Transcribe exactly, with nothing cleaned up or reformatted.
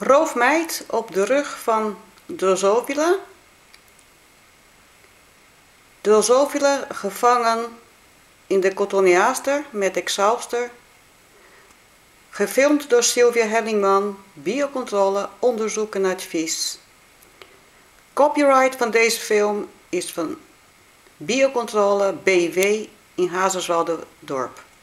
Roofmeid op de rug van Drosophila. Drosophila gevangen in de cotoneaster met exhauster. Gefilmd door Sylvia Hellingman, biocontrole, onderzoek en advies. Copyright van deze film is van Biocontrole B V in Hazerswoude-dorp.